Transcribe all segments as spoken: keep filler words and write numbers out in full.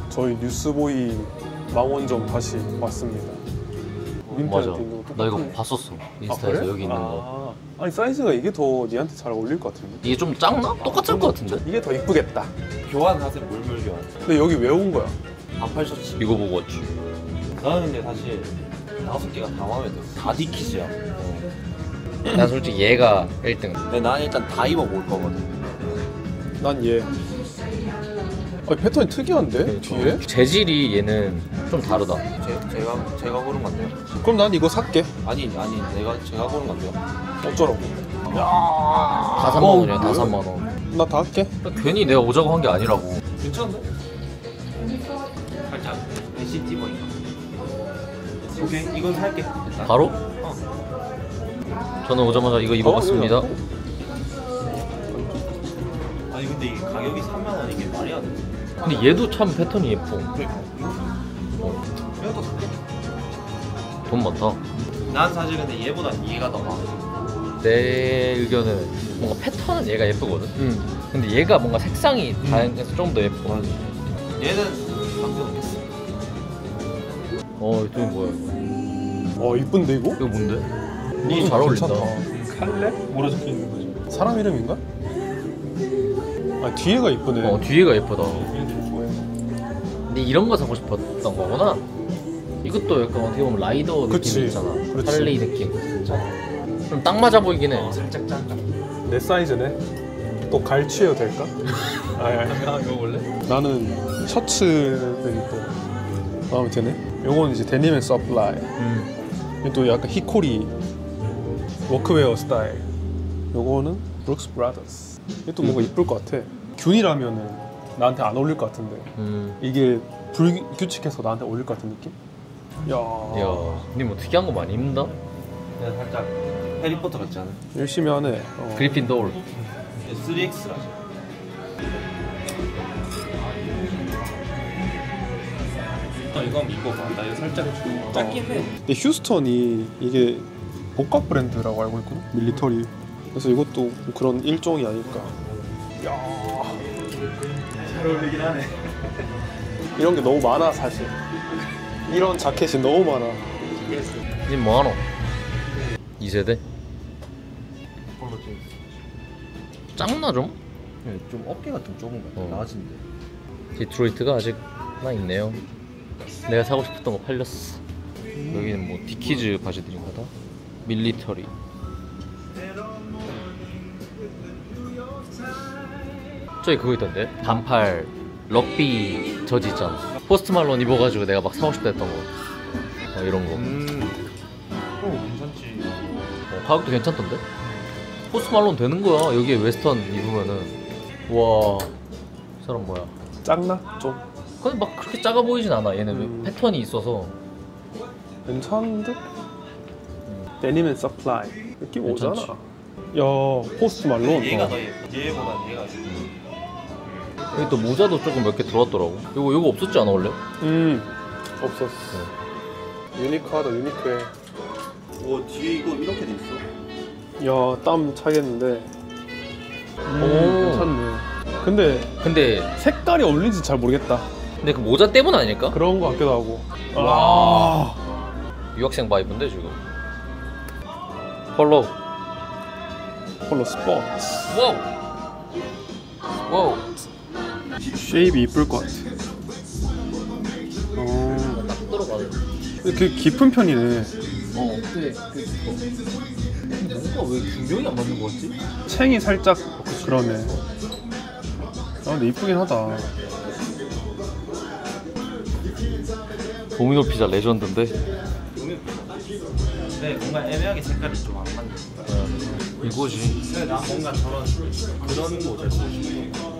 저희 뉴스보이 망원점 다시 왔습니다. 맞아. 나 이거 봤었어. 인스타에서. 아, 그래? 여기 있는 아, 거. 아니 사이즈가 이게 더 니한테 잘 어울릴 것 같은데? 이게 좀 작나? 똑같을 것 같은데? 이게 더 이쁘겠다. 교환하세요. 물물 교환. 근데 여기 왜 온 거야? 반팔 셔츠. 이거 보고 왔지. 나는 근데 사실 다섯 개가 다 마음에 들어. 다 디키즈야. 어. 난 솔직히 얘가 일 등. 근데 난 일단 다 입어볼 거거든. 난 얘. 아니 패턴이 특이한데? 그러니까. 뒤에? 재질이 얘는 좀 다르다. 제, 제가 제가 고른 건데요. 그럼 난 이거 살게. 아니 아니 내가 제가 고른 건데요. 어쩌라고? 다 삼만 원이야. 다 삼만 원. 나 다 할게. 괜히 내가 오자고 한 게 아니라고. 괜찮은데? 살짝 엔시티 보인가? 오케이 이건 살게. 일단. 바로? 어. 저는 오자마자 이거 입어봤습니다. 어, 아니 근데 이게 가격이 삼만 원 이게 말이 안 돼. 근데 얘도 참 패턴이 예뻐. 그러니까 이거 이것도 살게. 돈 많다. 난 사실 근데 얘보단 얘가 더 마음에 들어. 내 의견은 뭔가 패턴은 얘가 예쁘거든. 응. 근데 얘가 뭔가 색상이 다양해서 좀 더 예뻐. 맞아. 얘는 남겨놓겠어. 어, 이거 뭐야 이거? 어 이쁜데 이거? 이거 뭔데? 이거 이거 잘 어울린다. 칼렙? 뭐라 적혀 있는 거지? 사람 이름인가? 아 뒤에가 이쁘네. 어, 뒤에가 예쁘다. 얘들 좋아해. 근데 이런 거 사고 싶었던 거구나. 이것도 약간 어떻게 보면 라이더 그치. 느낌이 있잖아. 그렇지. 할리 느낌. 좀 딱 맞아 보이긴 해. 어, 살짝 짠가. 내 사이즈네. 또 갈취해도 될까? 아, 아, 야 이거 원래? 나는 셔츠들이 또 마음에 드네. 요건 이제 데님 앤 서플라이. 음. 또 약간 히코리 워크웨어 스타일. 요거는 브룩스 브라더스. 이게 또 뭔가 이쁠 것 같아. 균이라면은 나한테 안 어울릴 것 같은데 음. 이게 불규칙해서 나한테 어울릴 것 같은 느낌? 야, 야, 니 뭐 특이한 거 많이 입는다? 내가 살짝 해리포터 같지 않아? 열심히 하네. 어. 그리핀도울. 쓰리 엑스라지. 아 이거 한번 입어봐. 나 이거 살짝 짧긴 해. 근데 휴스턴이 이게 복각 브랜드라고 알고 있거든. 밀리터리. 그래서 이것도 그런 일종이 아닐까. 야, 잘 어울리긴 하네. 이런 게 너무 많아 사실. 이런 자켓이 너무 많아. 니 뭐하노? 이 세대? 폴로 진스. 작나 좀? 네, 좀 어깨가 좀 좁은 것 같아. 어. 나아진데. 디트로이트가 아직 하나 있네요. 내가 사고 싶었던 거 팔렸어. 여기는 뭐 디키즈 바지들인가다? 밀리터리. 저기 그거 있던데? 반팔 럭비 저지 있잖아. 포스트 말론 입어가지고 내가 막 사고 싶다 했던 거. 어, 이런 거. 음. 오 괜찮지. 어, 가격도 괜찮던데? 포스트 말론 되는 거야. 여기에 웨스턴 입으면은. 와, 이 사람 뭐야? 작나? 좀 근데 막 그렇게 작아 보이진 않아. 얘는 음. 패턴이 있어서. 괜찮은데? 데님 앤 서플라이 느낌 괜찮지. 오잖아. 야, 포스트 말론. 얘가 어. 더 예뻐. 얘보단 얘가 예뻐. 여기 또 모자도 조금 몇 개 들어왔더라고. 이거 이거 없었지 않아 원래? 음, 없었어. 유니크하다, 유니크해. 오 뒤에 이거 이렇게 돼 있어. 야, 땀 차겠는데. 음, 오. 괜찮네. 근데 근데 색깔이 어울리는지 잘 모르겠다. 근데 그 모자 때문 아닐까? 그런 거 같기도 하고. 와. 유학생 바이브인데 지금. 폴로. 폴로 스포츠. 와우. 와우. 쉐입이 이쁠 것 같아. 어, 딱 들어가네. 근데 그 깊은 편이네. 어, 근데 그 뭔가 왜 균형이 안 맞는 거 같지? 챙이 살짝 그러네. 아, 근데 이쁘긴 하다. 도미노 피자 레전드인데. 네 뭔가 애매하게 색깔이 좀 안 맞는 거야. 이거지. 근데 나 뭔가 저런 그런 모자를 쓰고 싶어.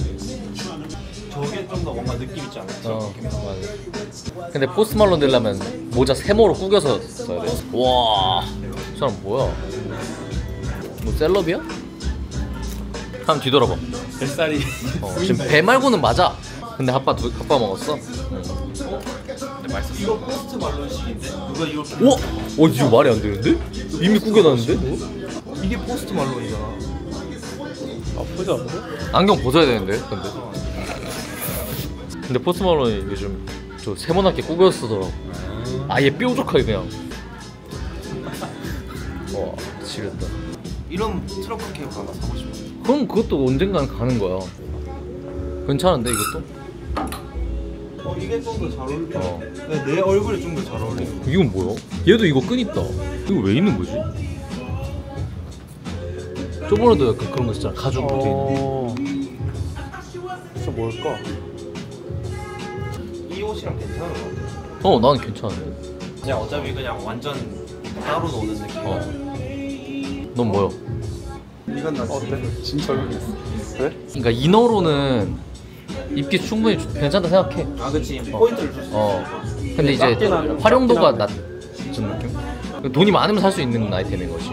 저게 좀 더 뭔가 느낌 있지 않아? 어, 맞아. 근데 포스트 말론 되려면 모자 세모로 구겨서 써야 돼. 와, 이 사람 뭐야? 뭐 셀럽이야? 한번 뒤돌아봐. 뱃살이. 어, 지금 배 말고는 맞아. 근데 핫바 두 핫바 먹었어. 응. 근데 맛있어. 이거 포스트 말론식인데? 누가 이거 우와! 어, 이거 말이 안 되는데? 이미 구겨놨는데? 이게 포스트 말론이잖아. 나쁘지 않은데? 안경 벗어야 되는데, 근데. 근데 포스트 말론이 요즘 저 세모나게 꾸겨 쓰더라고. 아예 뾰족하게 그냥. 와 지렸다. 이런 트러플 케이크 하나 사고 싶어. 그럼 그것도 언젠간 가는 거야. 괜찮은데 이것도? 어 이게 좀 더 잘 어울려. 어. 네, 내 얼굴에 좀 더 잘 어울려. 이건 뭐야? 얘도 이거 끈 있다. 이거 왜 있는 거지? 저번에도 약간 그런 거 있잖아. 가죽 붙어 있는. 어... 진짜 뭘까? 이 옷이랑 괜찮은 것 같아. 어, 나는 괜찮은데. 그냥 어차피 그냥 완전 따로 노는 느낌. 어. 넌 뭐야? 이건 나 어때? 진짜 모르겠어. 그래? 그러니까 이너로는 입기 충분히 주- 괜찮다 생각해. 아 그치 포인트를 줄 수 있어. 어. 근데 이제 작긴 하네. 활용도가 작긴 하네. 낮은 느낌? 돈이 많으면 살 수 있는 아이템인 거지.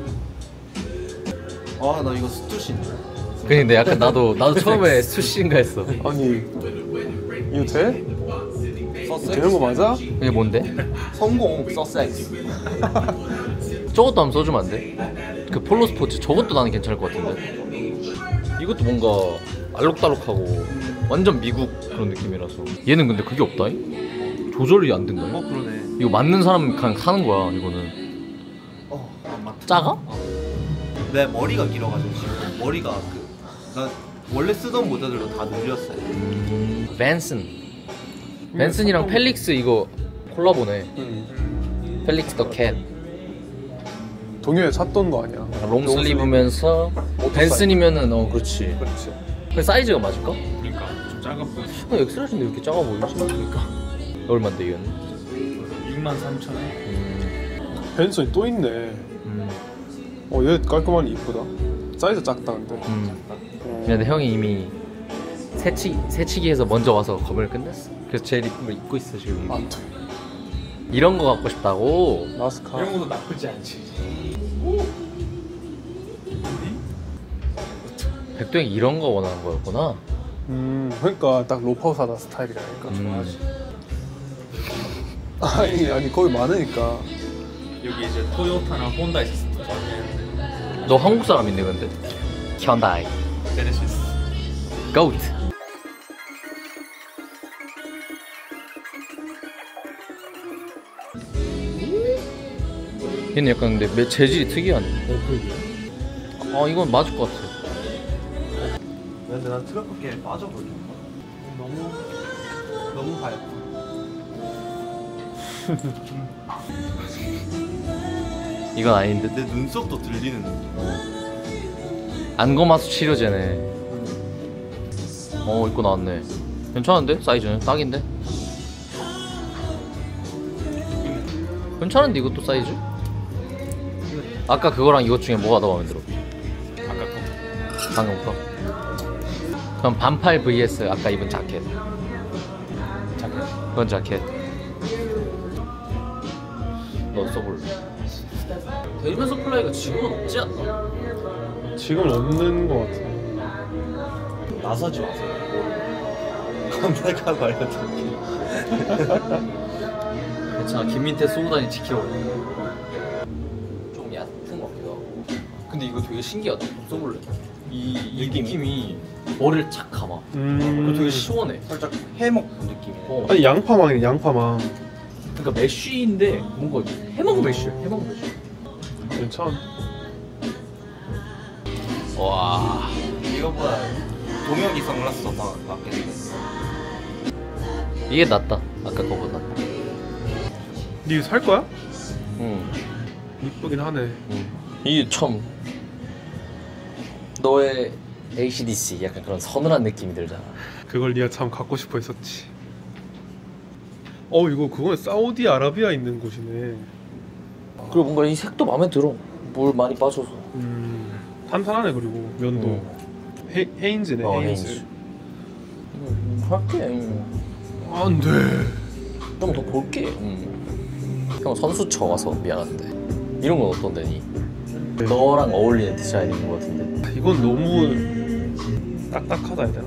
아나 이거 스투신데. 근데 약간 나도 나도 처음에 수시인가 했어. 아니 이거 돼? 서섹스. 되는 거 맞아? 이게 뭔데? 성공 서섹스. 저것도 한번 써주면 안 돼? 그 폴로 스포츠 저것도 나는 괜찮을 것 같은데. 이것도 뭔가 알록달록하고 완전 미국 그런 느낌이라서. 얘는 근데 그게 없다잉? 조절이 안 된다잉? 어 그러네. 이거 맞는 사람 그냥 사는 거야 이거는. 어안 맞다. 작아? 내 머리가 길어가지고 지금 머리가 그 나 원래 쓰던 모델들로 다 늘렸어. 벤슨. 벤슨이랑 펠릭스 이거 콜라보네. 응. 펠릭스 더 캣. 동요에 샀던 거 아니야? 롱슬리브면서 벤슨이면은 어 그렇지. 그렇지. 그 사이즈가 맞을까? 그러니까 좀 작아 보여. 어, 엑스레이션도 이렇게 작아 보이지? 그러니까 얼마인데 이건? 육만 삼천 원. 음, 벤슨이 또 있네. 음, 어, 얘 깔끔하니 이쁘다. 사이즈 작다는데. 음. 어. 근데 형이 이미 새치 새치기에서 먼저 와서 검을 끝냈어. 그래서 제일 이쁜 걸 입고 있어 지금. 안 돼. 이런 거 갖고 싶다고. 나스카. 이런 것도 나쁘지 않지. 백도형이 이런 거 원하는 거였구나. 음, 그러니까 딱 로퍼사다 스타일이라니까. 음. 아니, 아니 거기 많으니까. 여기 이제 토요타나 혼다 있었으면 더 좋았겠는데. 너 한국 사람인데 근데? 현다이. 제네시스. 고트. 얘는 약간 근데 매- 재질이 특이하네. 아 이건 맞을 것 같아. 근데 난 트러플 게임 빠져버려. 너무 너무 하얗고. 이건 아닌데. 내 눈썹도 들리는 느낌. 안검하수 치료제네. 어 입고 나왔네. 괜찮은데? 사이즈는 딱인데? 괜찮은데 이것도 사이즈? 아까 그거랑 이것 중에 뭐가 더 마음에 들어? 아까 거. 방금 거? 그럼 반팔 vs 아까 입은 자켓. 자켓. 그건 자켓. 너 써볼래? 데일맨 서플라이가 지금은 없지 않나? 지금 없는 거 같아. 나서지 마세요. 내가 말해줄게. 괜찮아. 김민태 쏘다니 지키러. 좀 얕은 것 같기도 하고. 근데 이거 되게 신기하다. 좀 써볼래? 이, 이 느낌이 머리를 착 감아. 음. 그리고 되게 시원해. 살짝 해먹 느낌. 어. 아니 양파망이네 양파망. 그러니까 메쉬인데 뭔가 해먹은 메쉬야. 해먹은 메쉬. 괜찮아. 와. 이거보다 동혁이 선글라스도 더 낫겠네. 이게 낫다. 아까 거보다. 니 이거 살 거야? 응. 이쁘긴 하네. 응. 이게 참 너의 에이씨디씨 약간 그런 서늘한 느낌이 들잖아. 그걸 니가 참 갖고 싶어 했었지. 어 이거 그거는 사우디아라비아 있는 곳이네. 그리고 뭔가 이 색도 마음에 들어. 물 많이 빠져서. 음. 탄탄하네 그리고 면도. 응. 헤, 헤인즈네 어, 헤인즈. 헤인즈. 음, 할게. 안 돼. 형 더 볼게. 음. 형 선수 쳐 와서 미안한데. 이런 건 어떤데 니? 네. 너랑 어울리는 디자인인 것 같은데. 이건 너무 딱딱하다 해야 되나?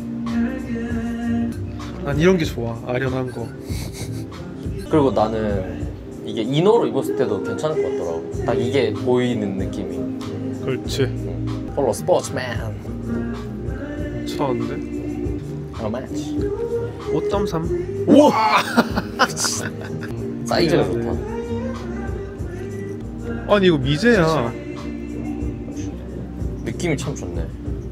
난 이런 게 좋아. 아련한 거. 그리고 나는 이게 이너로 입었을 때도 괜찮을 것 같더라고. 딱 이게 보이는 느낌이. 그렇지. 응. 폴로 스포츠맨. 괜찮은데? 얼마지? 오 점 삼. 우와. 사이즈가 좋다. 아니 이거 미제야. 느낌이 참 좋네.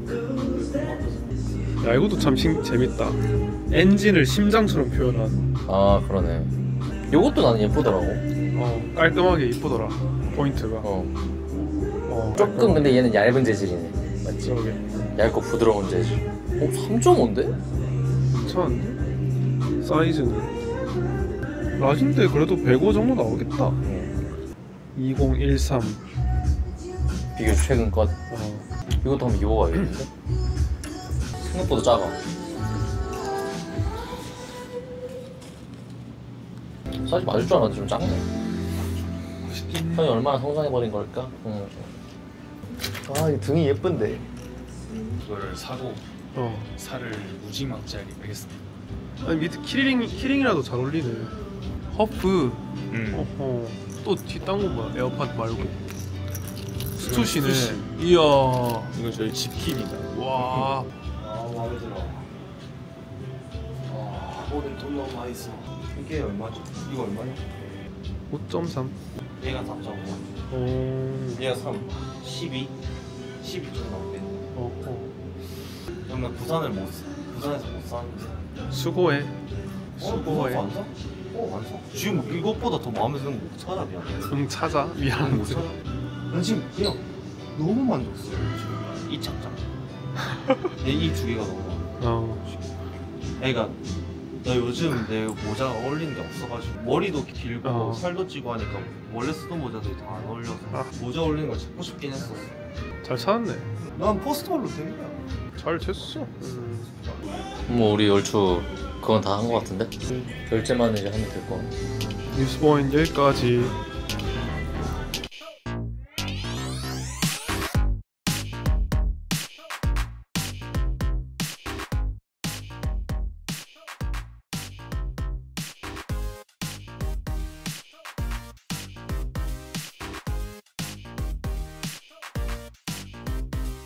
야 이것도 참 신, 재밌다. 엔진을 심장처럼 표현한. 아 그러네. 요것도 나는 예쁘더라고. 어 깔끔하게 이쁘더라. 포인트가. 어. 어, 조금 깔끔하게. 근데 얘는 얇은 재질이네. 맞지? 그러게. 얇고 부드러운 재질. 어? 삼 점 오인데? 괜찮은데? 사이즈는 라진데 그래도 백오 정도 나오겠다. 응. 이공일삼. 비교 최근 것. 어. 이것도 한번 입어봐야겠는데? 생각보다 작아. 사실 맞을 줄 알았는데 좀 작네. 형이 얼마나 성장해버린 걸까? 응. 아, 이 등이 예쁜데. 이거를 사고 어. 살을 무지막지하게 빼겠습니다. 아니 밑에 키링 키링이라도 잘 어울리네. 허프. 음. 어허. 또 뒷딴 거 뭐야? 에어팟 말고. 스투시네. 스투시. 이야. 이건 저희 집킵입니다. 와. 아 마음에 들어. 아 오늘 돈 너무 많이 써. 이게 얼마지? 이거 얼마냐? 오 점 삼. 얘가 삼 점 오. 오. 얘가 삼. 십이. 십이 좀 넘겠네. 어, 어. 그러면 부산을 못 사. 부산에서 못 사는데. 수고해. 어? 수고해. 안 사? 어, 안 사? 지금 이것보다 더 마음에 드는 거 못 찾아, 미안해. 응 찾아. 못 미안한데. 찾아. 난 지금 그냥 너무 만족스러워, 지금. 이 착장. 이 두 개가 너무 많아. 어. 그러니까 나 요즘 내 모자가 어울리는 게 없어가지고 머리도 길고 어. 살도 찌고 하니까 원래 쓰던 모자들이 다 안 어울려서 아. 모자 어울리는 걸 찾고 싶긴 했었어. 잘 찾았네. 난 포스터홀로 된 거야. 잘 됐어. 음. 뭐 우리 얼추 그건 다 한 거 같은데? 결제만 이제 하면 될 거. 뉴스보인 여기까지.